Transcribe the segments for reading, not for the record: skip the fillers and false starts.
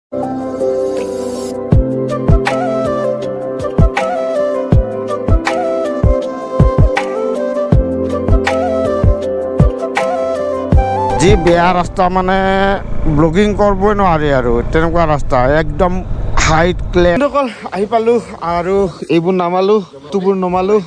जी बेया रास्ता माने ब्लगिंग करबই নোৱাৰি আৰু তেনেকুৱা ৰাস্তা একদম হাইট ক্লেন অকল আহি পালো আৰু এইবোৰ নামালো তুবোৰ নমালো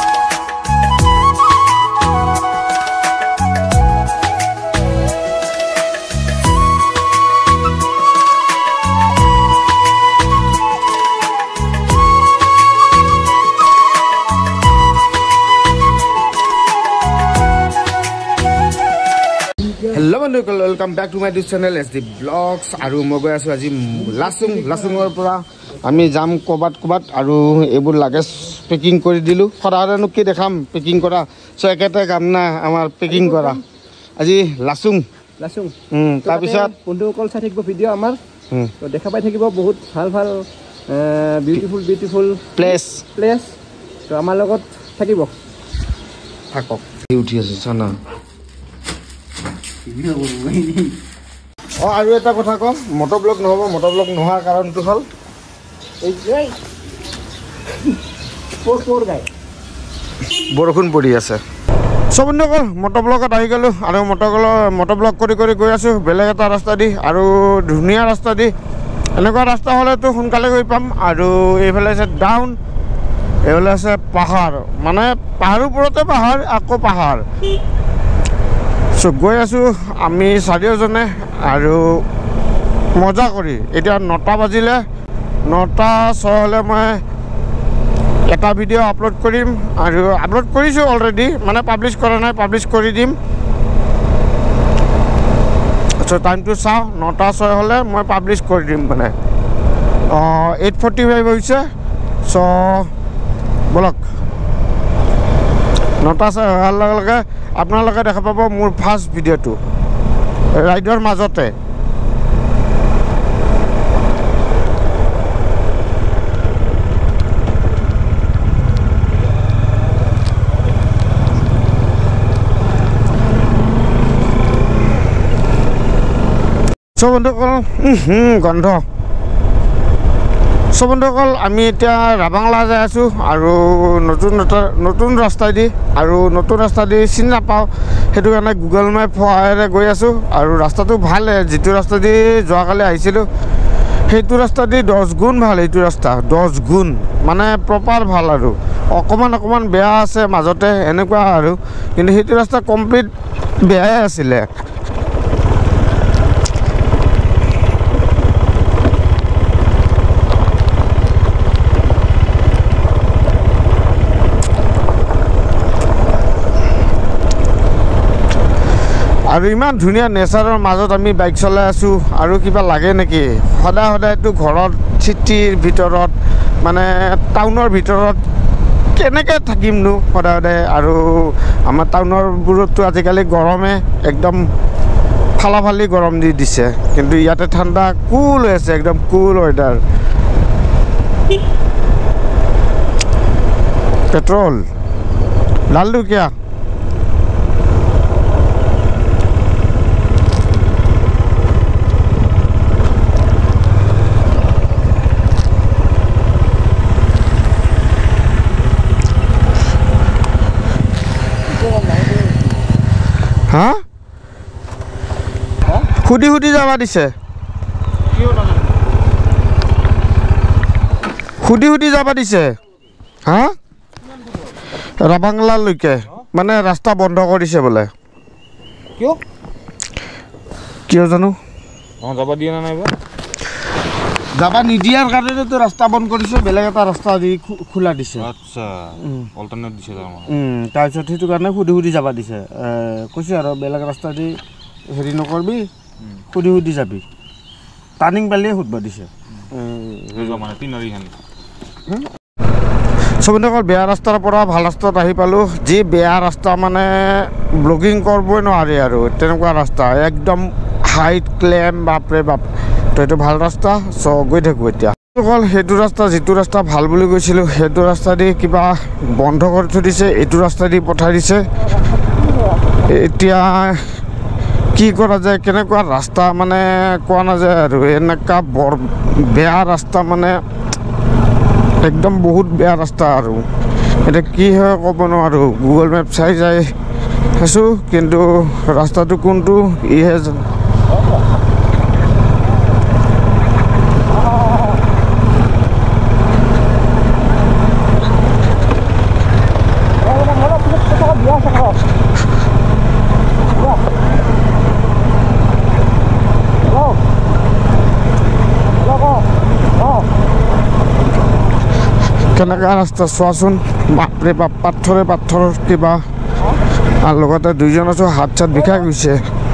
Hello bandukol, welcome back to my channel SD Vlogs আৰু মই গৈ আছো আজি লাসুঙৰ পৰা আমি যাম কবাত আৰু এইবোৰ লাগেজ পেকিং কৰি দিলো খৰাৰেনো কি দেখাম পেকিং কৰা সো একেটা কাম না আমাৰ পেকিং কৰা আজি লাসুং তাৰ পিছত বন্ধুসকল চাই থাকিব ভিডিও আমাৰ তো দেখা পাই থাকিব বহুত ভাল বিউটিফুল প্লেস তো আমাৰ লগত থাকিব থাকক উঠি আছে চানা আৰু এটা কথা কম মটৰব্লগ নহব মটৰব্লগ নোহাৰ কাৰণটো হল এই যে বৰষুণ পৰি আছে সব বন্ধুসকল মটৰব্লগত আহি গলো আৰু মটৰব্লগ কৰি গৈ আছো বেলেগ এটা ৰাস্তা দি আৰু ধুনীয়া ৰাস্তা দি এনেকুৱা ৰাস্তা হলেতো সোনকালে গৈ পাম আৰু এইফালে আছে ডাউন এইফালে আছে পাহাৰ মানে পাহাৰৰ ওপৰতে পাহাৰ আকৌ পাহাৰ সো গৈ আছো আমি চাৰিওজনে আৰু মজা কৰি এতিয়া 9টা বাজিলে 9:06 হলে মই এটা ভিডিও আপলোড কৰিম আৰু আপলোড কৰিছো অলৰেডি মানে পাবলিশ কৰা নাই পাবলিশ কৰি দিম সো টাইমটো চাও 9:06 হলে মই পাবলিশ কৰি দিম মানে 8:45 হৈছে সো বলক 9:06 হোৱাৰ লগে আপোনালোকে দেখা পাব মোৰ ফাৰ্ষ্ট ভিডিওটো ৰাইডৰ মাজতে সব বন্ধুসকল গন্ধ সব বন্ধুসকল আমি এতিয়া ৰাবাংলা যাই আছো আৰু নতুন ৰাস্তা দি চিনি নাপাওঁ সেইটো কাৰণে গুগল মেপ সহায়েৰে গৈ আছো আৰু ৰাস্তাটো ভালে যিটো ৰাস্তা দি যোৱাকালি আহিছিলোঁ সেইটো ৰাস্তা দি 10 গুণ ভাল এইটো ৰাস্তা 10 গুণ মানে প্ৰপাৰ ভাল আৰু অকমান বেয়া আছে মাজতে এনেকুৱা আৰু কিন্তু সেইটো ৰাস্তা কমপ্লিট বেয়াই আছিলে আৰু ইমান ধুনীয়া নেচাৰৰ মাজত আমি বাইক চলাই আছো আৰু কিবা লাগে নেকি সদায়তো ঘৰত চিটিৰ ভিতৰত মানে টাউনৰ ভিতৰত কেনেকৈ থাকিমনো সদায় আৰু আমাৰ টাউনৰ বোৰতো আজিকালি গৰমে একদম ফালাফালি গৰম দি দিছে কিন্তু ইয়াতে ঠাণ্ডা কুল হৈ আছে একদম কুল ৱেডাৰ পেট্ৰল ডাল দো কিয়া হা খুদি যাবা দিছে খুদি যাবা দিছে হা ৰাবাংলালৈকে মানে ৰাস্তা বন্ধ কৰিছে বোলে কিয় জানো যাবা দিয়া নাই যাবা নিদিয়াৰ কাৰণেতো ৰাস্তা বন্ধ কৰিছে বেলেগ এটা ৰাস্তা দি খোলা দিছে আচ্ছা অল্টাৰনেট দিছে তাৰপিছত সেইটো কাৰণে খুদি যাবা দিছে কৈছে আৰু বেলেগ ৰাস্তা দি হেৰি নকৰবি খুদি যাবি টাৰ্ণিং পালিয়ে সুধবা দিছে মানে তিনৰিখান সবন্ধুসকল বেয়া ৰাস্তাৰ পৰা ভাল ৰাস্তাত আহি পালো যি বেয়া ৰাস্তা মানে ব্লগিং কৰবই নোৱাৰি আৰু তেনেকুৱা ৰাস্তা একদম হাইট ক্লেম বাপৰে বাপ তো এইটো ভাল ৰাস্তা সো গৈ থাকো এতিয়া অকল সেইটো ৰাস্তা যিটো ৰাস্তা ভাল বুলি কৈছিলোঁ সেইটো ৰাস্তা দি কিবা বন্ধ কৰি থৈ দিছে এইটো ৰাস্তা দি পঠাই দিছে এতিয়া কি কৰা যায় কেনেকুৱা ৰাস্তা মানে কোৱা নাযায় আৰু এনেকুৱা বৰ বেয়া ৰাস্তা মানে একদম বহুত বেয়া ৰাস্তা আৰু এতিয়া কি হয় ক'ব নোৱাৰোঁ গুগল মেপ চাই যাই আছোঁ কিন্তু ৰাস্তাটো কোনটো ইহে জানে কেনেকুৱা ৰাস্তা চোৱাচোন বাপৰে বাপ পাথৰে পাথৰ কিবা আৰু লগতে দুইজন আছোঁ হাত চাত বিষাই গৈছে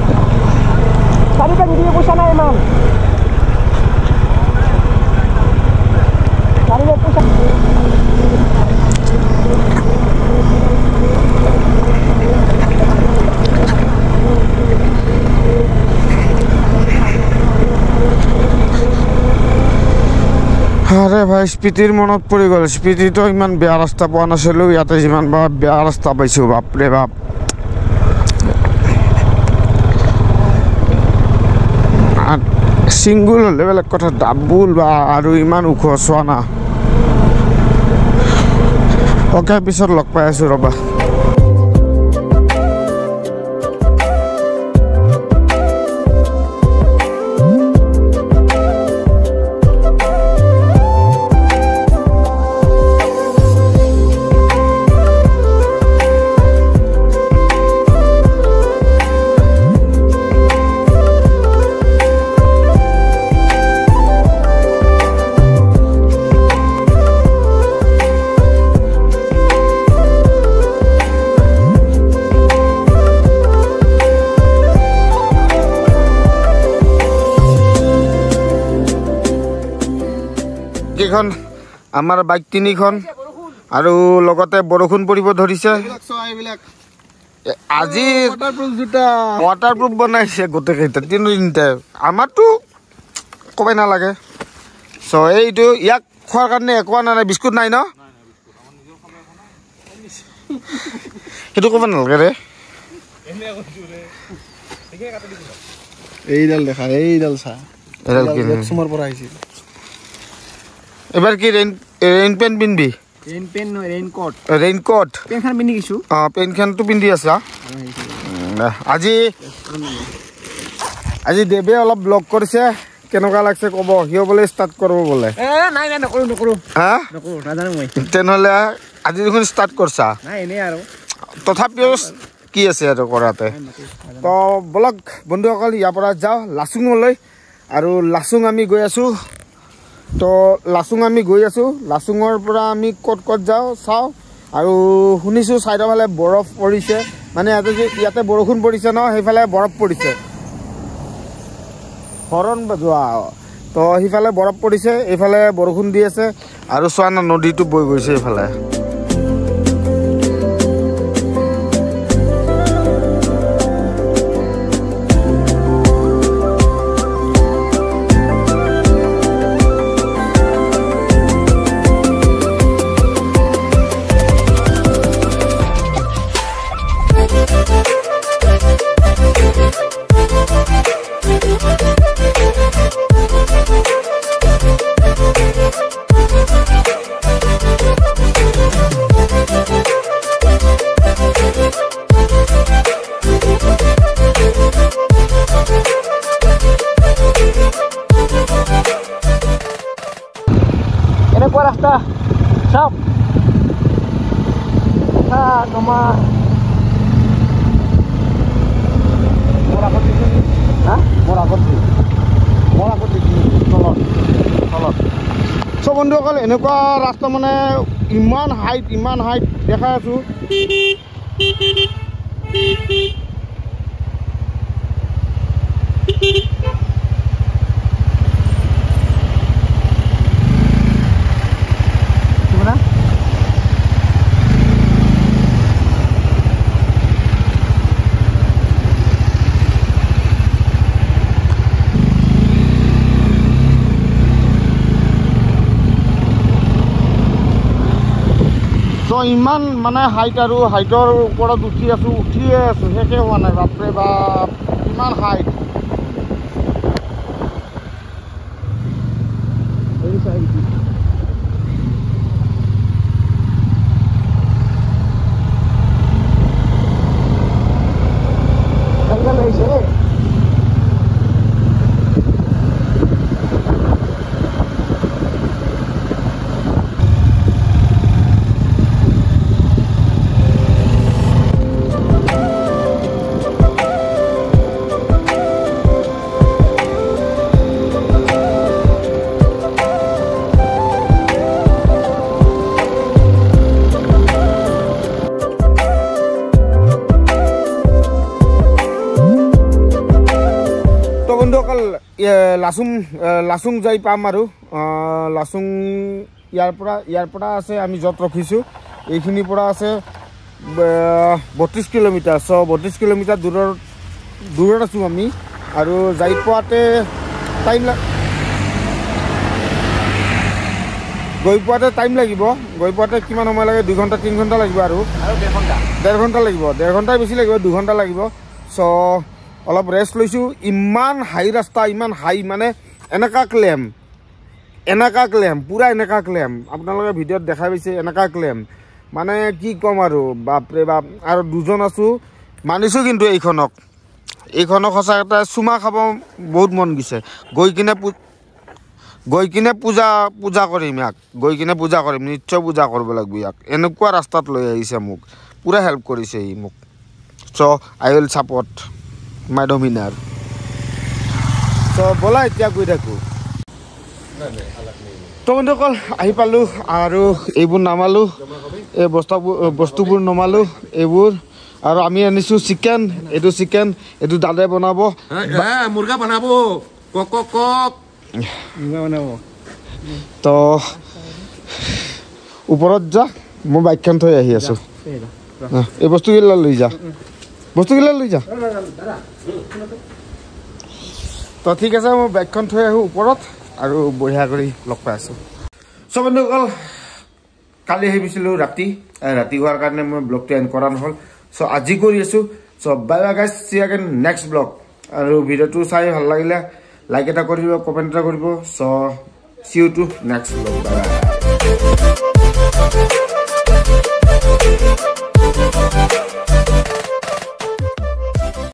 আৰে ভাই স্পিতিৰ মনত পৰি গ'ল স্পিতিটো ইমান বেয়া ৰাস্তা পোৱা নাছিলোঁ ইয়াতে যিমান বা বেয়া ৰাস্তা পাইছোঁ বাপৰে বাপ ছিংগুল হ'লে বেলেগ কথা ডাবুল বা আৰু ইমান ওখ চোৱা না অ'কে পিছত লগ পাই আছোঁ ৰ'বা কেইখন আমাৰ বাইক তিনিখন আৰু লগতে বৰষুণ পৰিব ধৰিছে আজি ৱাটাৰপ্ৰুফ বনাইছে গোটেইকেইটা তিনিটা আমাৰতো ক'বই নালাগে চ' এইটো ইয়াক খোৱাৰ কাৰণে একো নাই বিস্কুট নাই ন সেইটো ক'ব নালাগে ৰে এইডাল দেখা এইডাল চা চুমাৰ পৰা আহিছিল এবাৰ কি ৰেইন পেণ্ট পিন্ধবি ৰেইন পেণ্ট নহয় ৰেইনকোট পেনখান পিন্ধি গৈছোঁ অঁ পেনখানটো পিন্ধি আছা আজি দেৱে অলপ ব্লগ কৰিছে কেনেকুৱা লাগছে ক'ব সিও বোলে ষ্টাৰ্ট কৰিব বোলে নাই নকৰোঁ হা নাজানো মই তেনেহ'লে আজি দেখোন ষ্টাৰ্ট কৰিছা নাই এনেই আৰু তথাপিও কি আছে আৰু কৰাতে তো বলক বন্ধুসকল ইয়াৰ পৰা যাওঁ লাচুঙলৈ আৰু লাচুং আমি গৈ আছোঁ তো লাচুং আমি গৈ আছোঁ লাচুঙৰ পৰা আমি ক'ত যাওঁ চাওঁ আৰু শুনিছোঁ চাইডৰ ফালে বৰফ পৰিছে মানে ইয়াতে বৰষুণ পৰিছে ন সেইফালে বৰফ পৰিছে হৰণ বজোৱা তো সেইফালে বৰফ পৰিছে এইফালে বৰষুণ দি আছে আৰু চোৱা না নদীটো বৈ গৈছে এইফালে এনেকুৱা ৰাস্তা চাওক চ' বন্ধুসকল এনেকুৱা ৰাস্তা মানে ইমান হাইট দেখাই আছোঁ ইমান মানে হাইট আৰু হাইটৰ ওপৰত উঠিয়ে আছোঁ শেষে হোৱা নাই বাপৰে বাপ ইমান হাইট লাচুং যাই পাম আৰু লাচুং ইয়াৰ পৰা আছে আমি য'ত ৰখিছোঁ এইখিনিৰ পৰা আছে 32 কিলোমিটাৰ 32 কিলোমিটাৰ দূৰত আছোঁ আমি আৰু যাই পোৱাতে টাইম লাগিব গৈ পোৱাতে কিমান সময় লাগে 2 ঘণ্টা 3 ঘণ্টা লাগিব আৰু 1.5 ঘণ্টা লাগিব 1.5 ঘণ্টা বেছি লাগিব 2 ঘণ্টা লাগিব অলপ ৰেষ্ট লৈছোঁ ইমান হাই ৰাস্তা ইমান হাই মানে এনেকা ক্লেম পুৰা এনেকা ক্লেম আপোনালোকে ভিডিঅ'ত দেখা পাইছে এনেকা ক্লেম মানে কি ক'ম আৰু বাপৰে বাপ আৰু দুজন আছোঁ মানিছোঁ কিন্তু এইখনক সঁচা এটা চুমা খাব বহুত মন গৈছে গৈ কিনে পূজা কৰিম ইয়াক নিশ্চয় পূজা কৰিব লাগিব ইয়াক এনেকুৱা ৰাস্তাত লৈ আহিছে মোক পুৰা হেল্প কৰিছে ই মোক I will support my Dominar ব'লা এতিয়া গৈ থাকোঁ তো বন্ধুসকল আহি পালোঁ আৰু এইবোৰ নামালোঁ এই বস্তুবোৰ নমালোঁ এইবোৰ আৰু আমি আনিছোঁ চিকেন এইটো দাদাই বনাব মুৰ্গা বনাব কক তো ওপৰত যা মই বাইকখন থৈ আহি আছোঁ এই বস্তুগিলা লৈ যা তো ঠিক আছে মই বাইকখন থৈ আহোঁ ওপৰত আৰু বঢ়িয়া কৰি লগ পাই আছোঁ বন্ধুসকল কালি আহি গৈছিলোঁ ৰাতি হোৱাৰ কাৰণে মই ব্লগটো এণ্ড কৰা নহ'ল আজি কৰি আছোঁ bye bye guys see again next vlog আৰু ভিডিঅ'টো চাই ভাল লাগিলে লাইক এটা কৰিব কমেণ্ট এটা কৰিব see you to next vlog bye by